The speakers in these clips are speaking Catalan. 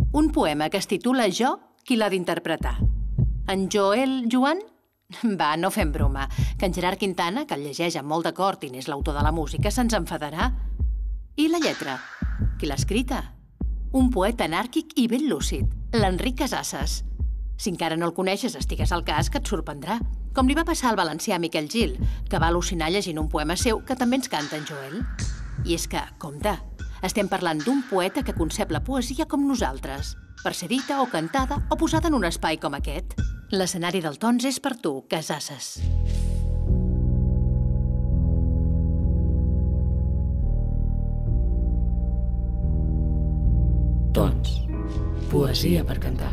Un poema que es titula Jo, qui l'ha d'interpretar? En Joel Joan? Va, no fem broma, que en Gerard Quintana, que el llegeix amb molt d'acord i n'és l'autor de la música, se'ns enfadarà. I la lletra? Qui l'ha escrita? Un poeta anàrquic i ben lúcid, l'Enric Casasses. Si encara no el coneixes, estigues al cas, que et sorprendrà. Com li va passar al valencià Miquel Gil, que va al·lucinar llegint un poema seu que també ens canta en Joel. I és que, compte, estem parlant d'un poeta que concep la poesia com nosaltres, per ser dita o cantada o posada en un espai com aquest. L'escenari del Tons és per tu, Casasses. Tons. Poesia per cantar.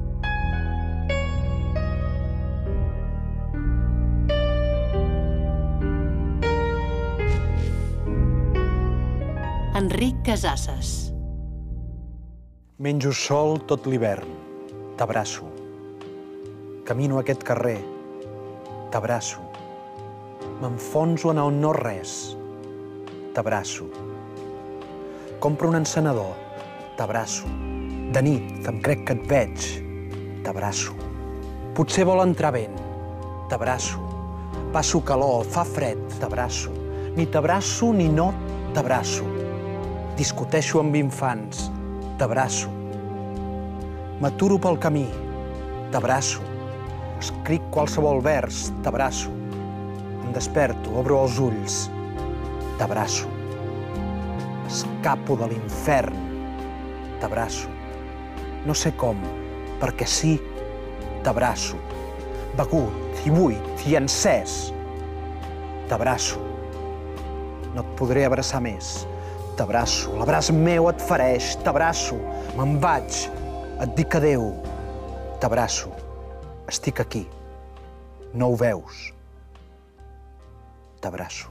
Enric Casasses. Menjo sol tot l'hivern. T'abraço. Camino aquest carrer. T'abraço. M'enfonso en el no-res. T'abraço. Compro un encenedor. T'abraço. De nit em crec que et veig. T'abraço. Potser vol entrar vent. T'abraço. Passo calor, fa fred. T'abraço. Ni t'abraço ni no t'abraço. Discuteixo amb infants. T'abraço. M'aturo pel camí. T'abraço. Escric qualsevol vers. T'abraço. Em desperto, obro els ulls. T'abraço. Escapo de l'infern. T'abraço. No sé com, perquè sí, t'abraço. Begut i buit i encès. T'abraço. No et podré abraçar més. T'abraço. L'abraç meu et fereix. T'abraço. Me'n vaig. Et dic adéu. T'abraço. Estic aquí. No ho veus. T'abraço.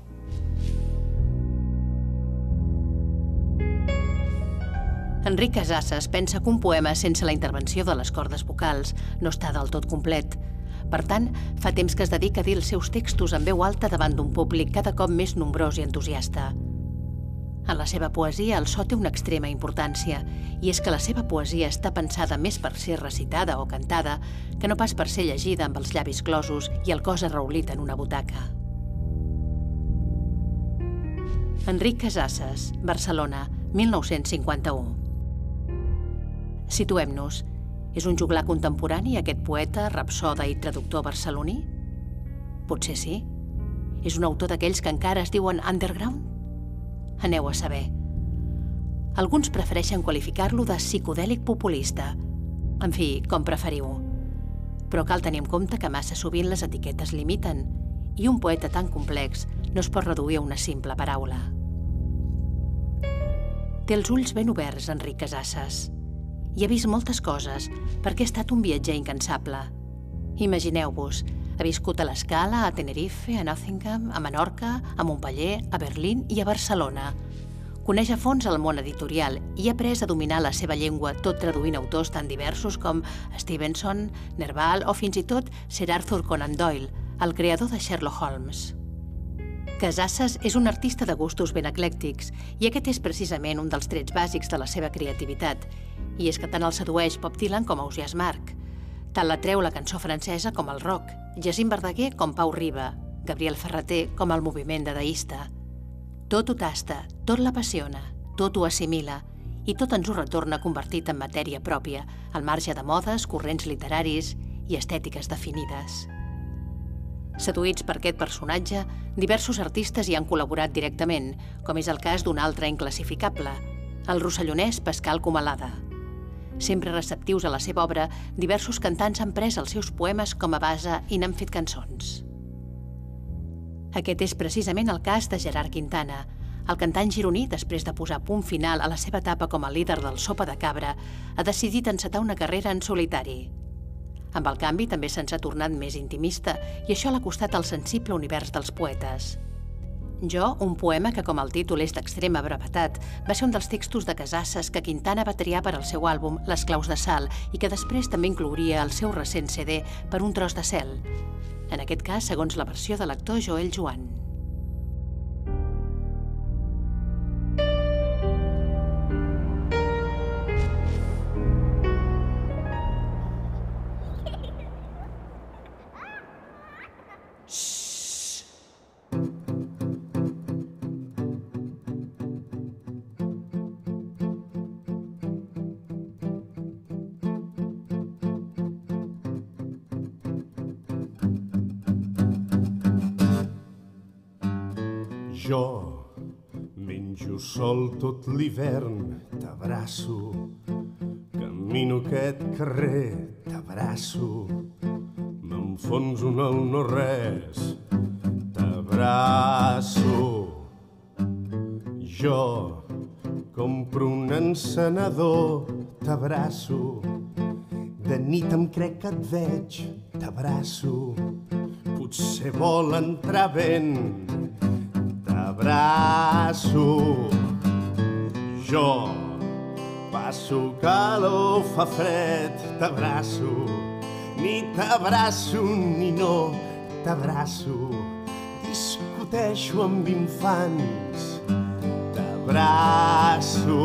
Enric Casasses pensa que un poema sense la intervenció de les cordes vocals no està del tot complet. Per tant, fa temps que es dedica a dir els seus textos en veu alta davant d'un públic cada cop més nombrós i entusiasta. En la seva poesia, el so té una extrema importància, i és que la seva poesia està pensada més per ser recitada o cantada que no pas per ser llegida amb els llavis closos i el cos arraulit en una butaca. Enric Casasses, Barcelona, 1951. Situem-nos. És un joglar contemporani, aquest poeta, rapsoda i traductor barceloní? Potser sí. És un autor d'aquells que encara es diuen underground? Aneu a saber. Alguns prefereixen qualificar-lo de psicodèlic populista. En fi, com preferiu. Però cal tenir en compte que massa sovint les etiquetes limiten i un poeta tan complex no es pot reduir a una simple paraula. Té els ulls ben oberts, Enric Casasses. I ha vist moltes coses perquè ha estat un viatger incansable. Imagineu-vos, ha viscut a l'Escala, a Tenerife, a Nottingham, a Menorca, a Montpeller, a Berlín i a Barcelona. Coneix a fons el món editorial i ha après a dominar la seva llengua, tot traduint autors tan diversos com Stevenson, Nerval o fins i tot Sir Arthur Conan Doyle, el creador de Sherlock Holmes. Casasses és un artista de gustos ben eclèctics i aquest és precisament un dels trets bàsics de la seva creativitat. I és que tant el sedueix Bob Dylan com Ausiàs Marc. Tant l'atreu la cançó francesa com el rock, Jacint Verdaguer com Pau Riba, Gabriel Ferrater com el moviment dadaista. Tot ho tasta, tot l'apassiona, tot ho assimila i tot ens ho retorna convertit en matèria pròpia, al marge de modes, corrents literaris i estètiques definides. Seduïts per aquest personatge, diversos artistes hi han col·laborat directament, com és el cas d'un altre inclassificable, el rossellonès Pascal Comalada. Sempre receptius a la seva obra, diversos cantants han pres els seus poemes com a base i n'han fet cançons. Aquest és precisament el cas de Gerard Quintana. El cantant gironí, després de posar punt final a la seva etapa com a líder del Sopa de Cabra, ha decidit encetar una carrera en solitari. Amb el canvi també se'ns ha tornat més intimista i això l'ha costat al sensible univers dels poetes. Jo, un poema que, com el títol és d'extrema brevetat, va ser un dels textos de Casasses que Quintana va triar per al seu àlbum Les claus de sal i que després també inclouria el seu recent CD Per un tros de cel. En aquest cas, segons la versió de l'actor Joel Joan. Jo menjo sol tot l'hivern, t'abraço. Camino aquest carrer, t'abraço. M'enfonso en el no-res, t'abraço. Jo compro un encenedor, t'abraço. De nit em crec que et veig, t'abraço. Potser vol entrar vent, t'abraço. Jo passo calor, fa fred, t'abraço. Ni t'abraço ni no t'abraço. Discuteixo amb infants, t'abraço.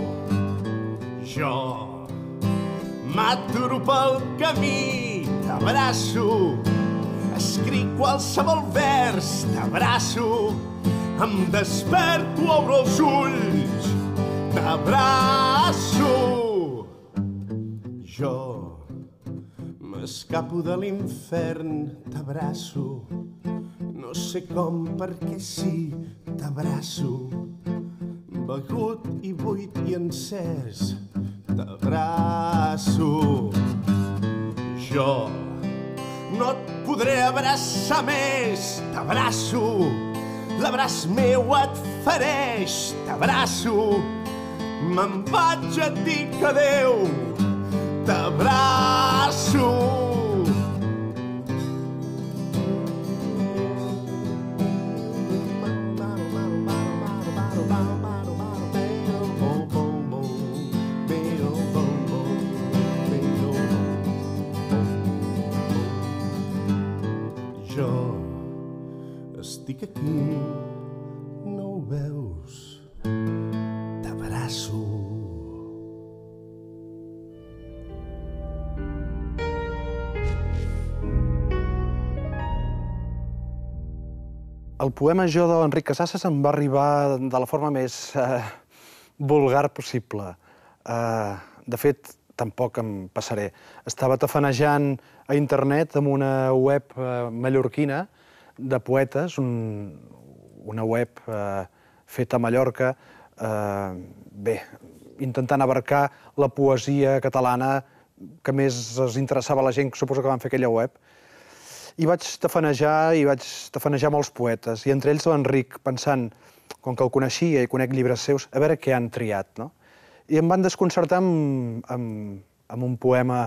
Jo m'aturo pel camí, t'abraço. Escric qualsevol vers, t'abraço. Em desperto, obro els ulls, t'abraço. Jo m'escapo de l'infern, t'abraço. No sé com, perquè sí, t'abraço. Begut i buit i encès, t'abraço. Jo no et podré abraçar més, t'abraço. L'abraç meu et fereix, t'abraço. Me'n vaig a dir que adéu, t'abraço. Jo estic aquí, no ho veus, t'abraço. El poema Jo d'Enric Casasses em va arribar de la forma més vulgar possible. De fet, tampoc em passaré. Estava tafanejant a internet amb una web mallorquina de poetes, una web feta a Mallorca, intentant abarcar la poesia catalana que més es interessava a la gent, suposo que van fer aquella web. I vaig tafanejar molts poetes, i entre ells l'Enric, pensant, com que el coneixia i conec llibres seus, a veure què han triat, no? I em van desconcertar amb un poema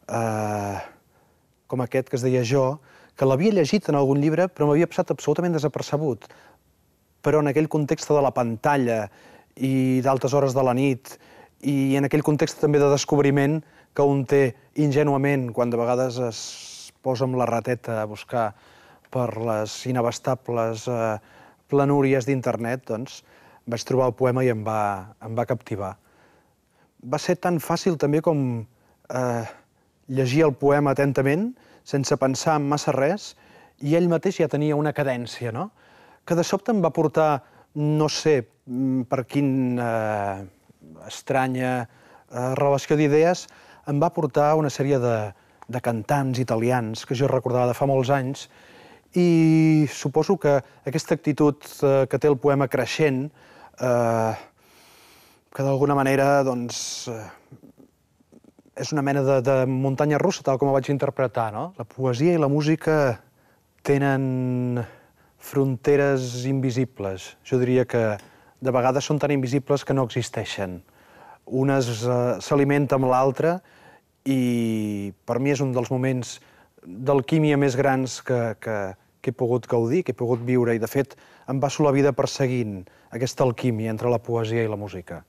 com aquest, que es deia Jo, que l'havia llegit en algun llibre, però m'havia passat absolutament desapercebut. Però en aquell context de la pantalla i d'altes hores de la nit, i en aquell context també de descobriment que un té ingènuament, quan de vegades es posa amb la rateta a buscar per les inabastables planúries d'internet, doncs vaig trobar el poema i em va captivar. Va ser tan fàcil també com llegir el poema atentament, sense pensar en massa res, i ell mateix ja tenia una cadència, no? Que de sobte em va portar, no sé per quina estranya relació d'idees, em va portar una sèrie de cantants italians que jo recordava de fa molts anys, i suposo que aquesta actitud que té el poema creixent, que d'alguna manera és una mena de muntanya russa, tal com ho vaig interpretar, no? La poesia i la música tenen fronteres invisibles. Jo diria que de vegades són tan invisibles que no existeixen. Una s'alimenta amb l'altra, i per mi és un dels moments d'alquímia més grans que he pogut gaudir, que he pogut viure, i de fet em passo la vida perseguint aquesta alquímia entre la poesia i la música.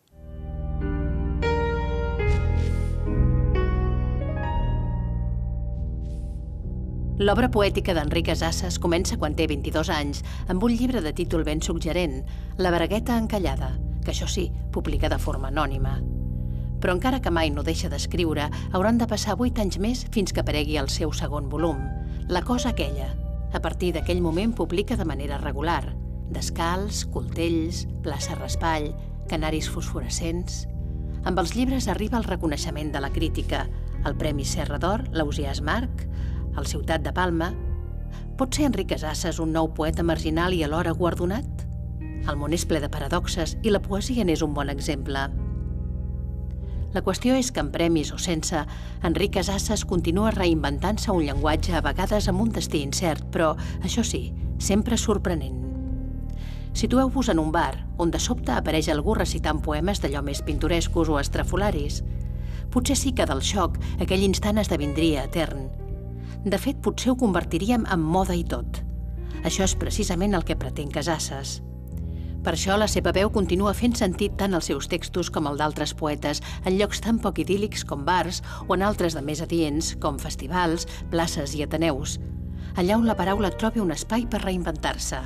L'obra poètica d'Enric Casasses comença quan té 22 anys, amb un llibre de títol ben suggerent, La bragueta encallada, que això sí, publica de forma anònima. Però encara que mai no deixa d'escriure, hauran de passar 8 anys més fins que aparegui el seu segon volum, La cosa aquella. A partir d'aquell moment publica de manera regular, Descalç, Coltells, Plaça Raspall, Canaris fosforescents. Amb els llibres arriba el reconeixement de la crítica, el Premi Serra d'Or, l'Ausiàs Marc, el Ciutat de Palma. Pot ser Enric Casasses un nou poeta marginal i alhora guardonat? El món és ple de paradoxes i la poesia n'és un bon exemple. La qüestió és que, amb premis o sense, Enric Casasses continua reinventant-se un llenguatge a vegades amb un destí incert, però, això sí, sempre sorprenent. Situeu-vos en un bar, on de sobte apareix algú recitant poemes d'allò més pintorescos o estrafolaris. Potser sí que del xoc aquell instant esdevindria etern. De fet, potser ho convertiríem en moda i tot. Això és precisament el que pretén Casasses. Per això la seva veu continua fent sentit tant als seus textos com el d'altres poetes en llocs tan poc idíl·lics com bars o en altres de més adients com festivals, places i ateneus, allà on la paraula trobi un espai per reinventar-se.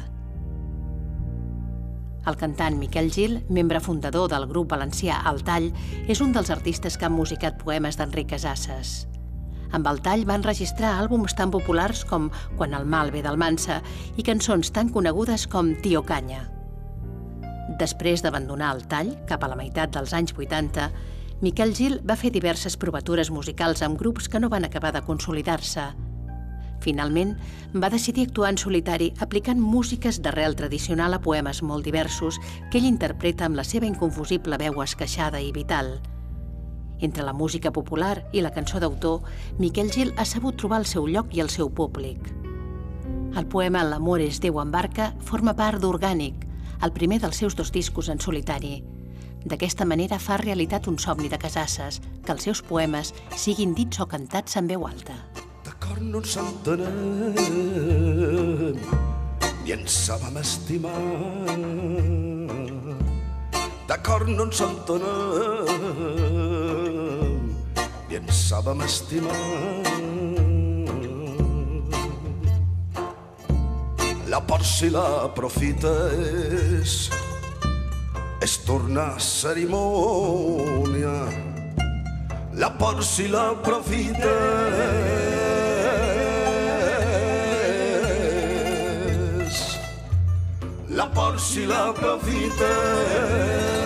El cantant Miquel Gil, membre fundador del grup valencià El Tall, és un dels artistes que han musicat poemes d'Enric Casasses. Amb El Tall van registrar àlbums tan populars com Quan el mal ve d'Almansa i cançons tan conegudes com Tio Canya. Després d'abandonar El Tall, cap a la meitat dels anys 80, Miquel Gil va fer diverses provatures musicals amb grups que no van acabar de consolidar-se. Finalment, va decidir actuar en solitari aplicant músiques d'arrel tradicional a poemes molt diversos que ell interpreta amb la seva inconfusible veu esqueixada i vital. Entre la música popular i la cançó d'autor, Miquel Gil ha sabut trobar el seu lloc i el seu públic. El poema L'amor és Déu en barca forma part d'Orgànic, el primer dels seus 2 discos en solitari. D'aquesta manera fa realitat un somni de Casasses, que els seus poemes siguin dits o cantats en veu alta. D'acord no ens entenem ni ens sabem estimar. D'acord no ens entenem ni ens sabem estimar. La por si l'aprofites és tornar cerimònia. La por si l'aprofites. La por si l'aprofites.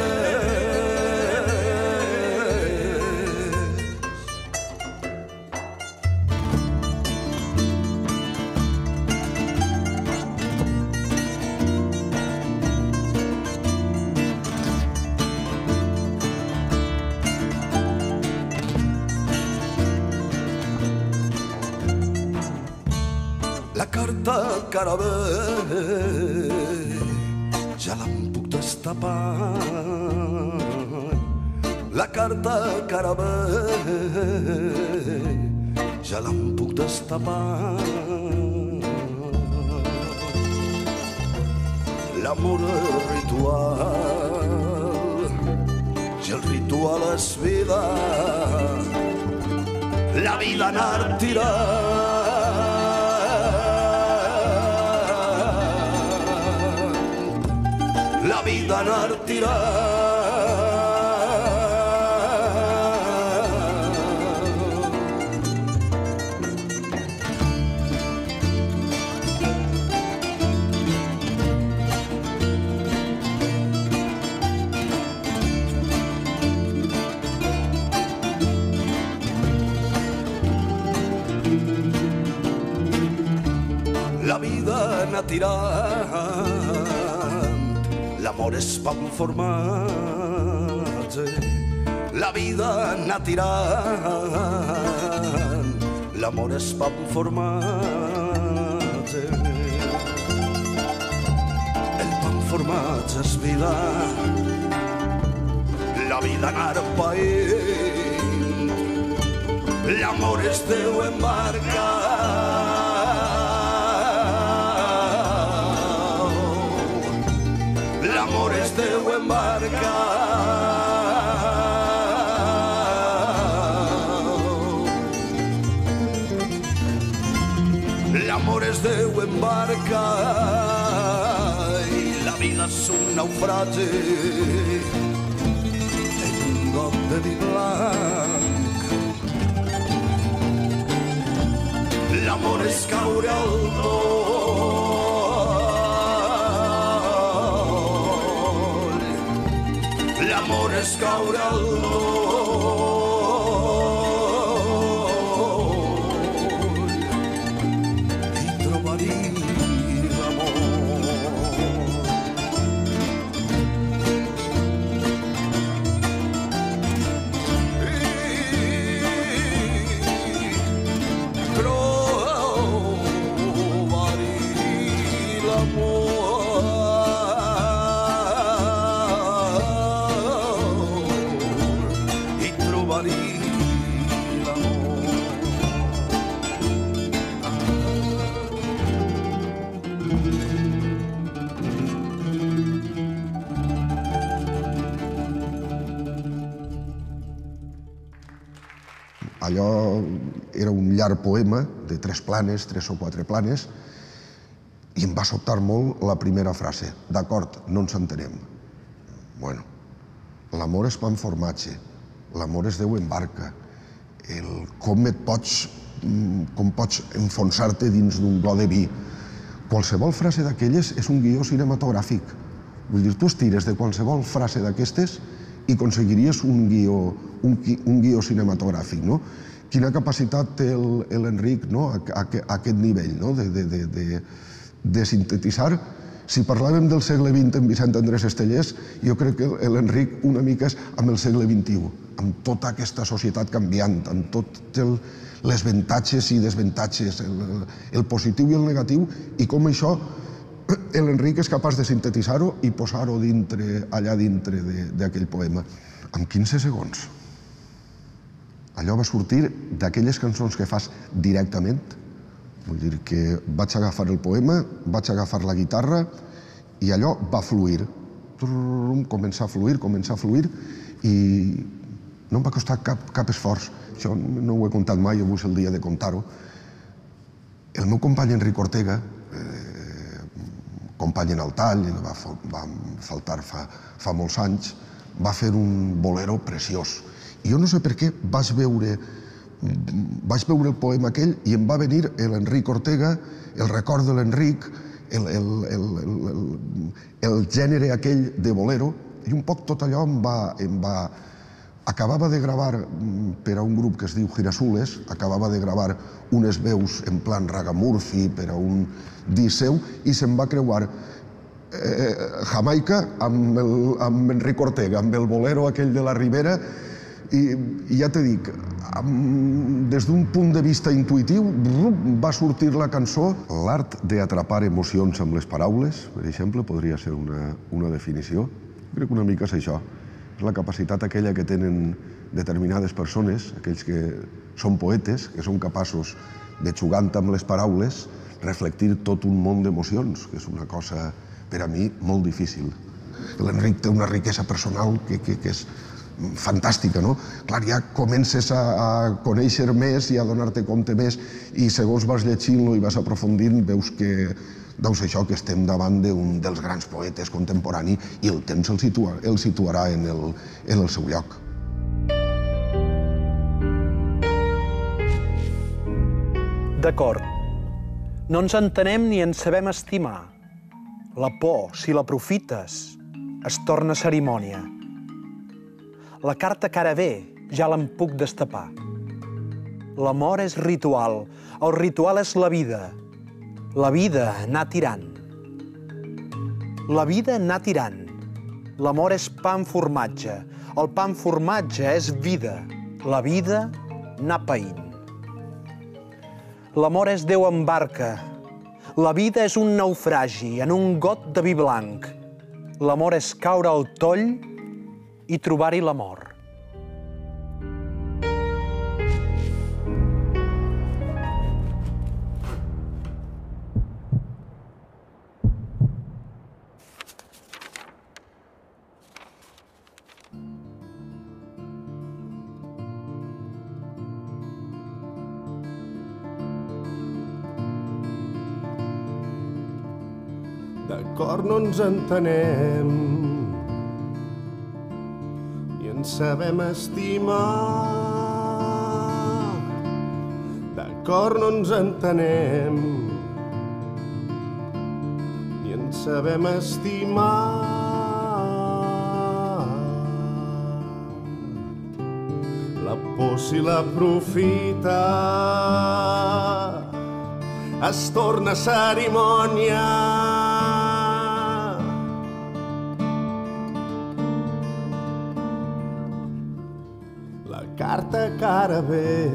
La carta cara bé ja l'en puc destapar. La carta cara bé ja l'en puc destapar. L'amor és ritual i el ritual és vida. La vida anar tirant. La vida anar tirant. La vida anar tirant. L'amor és pa un formatge. La vida anar tirant. L'amor és pa un formatge. El pa un formatge és vida. La vida anar païnt. L'amor és Déu en barca. L'amor és Déu en barca. L'amor és Déu en barca i la vida és un naufragi en un got de vi blanc. L'amor és caure al moll. L'amor és caure al moll i trobar-hi l'amor. Allò era un llarg poema de 3 planes, 3 o 4 planes, i em va sobtar molt la primera frase. D'acord, no ens entenem. Bueno, l'amor és pa amb formatge, l'amor és Déu en barca, com pots enfonsar-te dins d'un got de vi. Qualsevol frase d'aquelles és un guió cinematogràfic. Vull dir, tu estires de qualsevol frase d'aquestes i aconseguiries un guió cinematogràfic, no? Quina capacitat té l'Enric a aquest nivell de sintetitzar. Si parlàvem del segle XX amb Vicent Andrés Estellés, jo crec que l'Enric una mica és amb el segle XXI, amb tota aquesta societat canviant, amb tots els avantatges i desavantatges, el positiu i el negatiu, i com això l'Enric és capaç de sintetitzar-ho i posar-ho allà dintre d'aquell poema. En 15 segons. Allò va sortir d'aquelles cançons que fas directament. Vull dir que vaig agafar el poema, vaig agafar la guitarra i allò va fluir. Començar a fluir i no em va costar cap esforç. Això no ho he contat mai, avui és el dia de contar-ho. El meu company Enric Ortega, company en el tall, va faltar fa molts anys, va fer un bolero preciós. I jo no sé per què vaig veure el poema aquell i em va venir l'Enric Ortega, el record de l'Enric, el gènere aquell de bolero, i un poc tot allò em va... Acabava de gravar per a un grup que es diu Girasules, acabava de gravar unes veus en plan Ragamurphy per a un disc seu i se'm va creuar Jamaica amb Enric Ortega, amb el bolero aquell de la Ribera, i ja t'he dit, des d'un punt de vista intuïtiu va sortir la cançó. L'art d'atrapar emocions amb les paraules, per exemple, podria ser una definició. Crec que una mica és això. És la capacitat aquella que tenen determinades persones, aquells que són poetes, que són capaços de, jugant amb les paraules, reflectir tot un món d'emocions, que és una cosa, per a mi, molt difícil. L'Enric té una riquesa personal que és fantàstica, no? Clar, ja comences a conèixer més i a donar-te compte més i segons vas llegint-lo i vas aprofundint veus que doncs això, que estem davant d'un dels grans poetes contemporani i el temps el situarà en el seu lloc. D'acord. No ens entenem ni ens sabem estimar. La por, si l'aprofites, es torna cerimònia. La carta que ara ve ja l'en puc destapar. L'amor és ritual, el ritual és la vida. La vida anar tirant. La vida anar tirant. L'amor és pa amb formatge. El pa amb formatge és vida. La vida anar païnt. L'amor és Déu en barca. La vida és un naufragi en un got de vi blanc. L'amor és caure al toll i trobar-hi la mort. D'acord, no ens entenem i ens sabem estimar. D'acord, no ens entenem i ens sabem estimar. La por, si l'aprofita, es torna cerimònia. Carta que ara ve,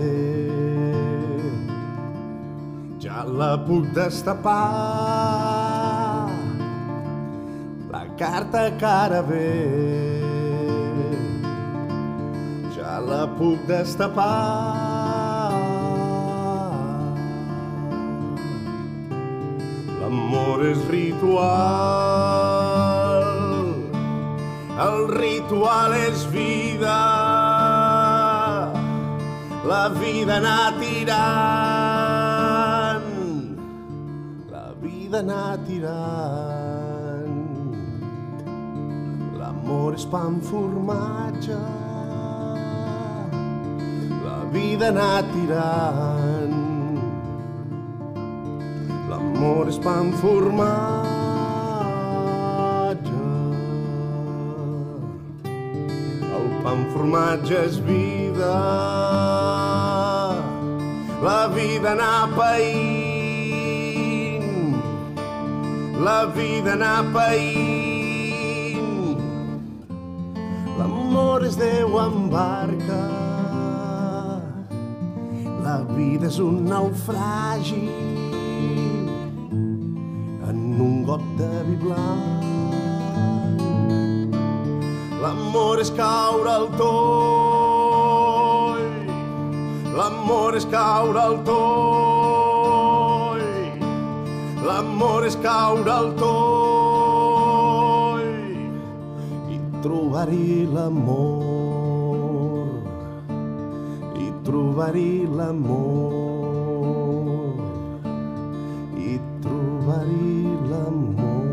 ja la puc destapar. La carta que ara ve, ja la puc destapar. L'amor és ritual, el ritual és vida. La vida anar tirant, la vida anar tirant. L'amor és pa amb formatge, la vida anar tirant. L'amor és pa amb formatge, el pa amb formatge és vida, la vida anar païnt, la vida anar païnt. L'amor és Déu en barca, la vida és un naufragi en un got de vi blanc. L'amor és caure al toll, l'amor és caure al toll, l'amor és caure al toll i trobar-hi l'amor, i trobar-hi l'amor, i trobar-hi l'amor.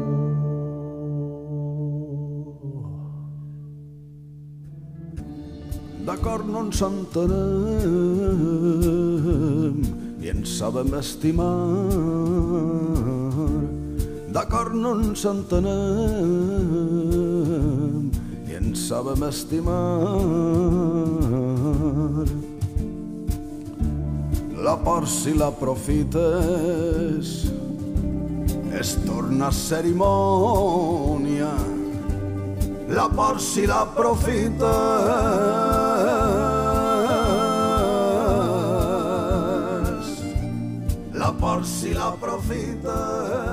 D'acord, no ens entenem ni ens sabem estimar. D'acord, no ens entenem ni ens sabem estimar. La por, si l'aprofites, es torna cerimònia. La por, si l'aprofites, la por, si l'aprofites,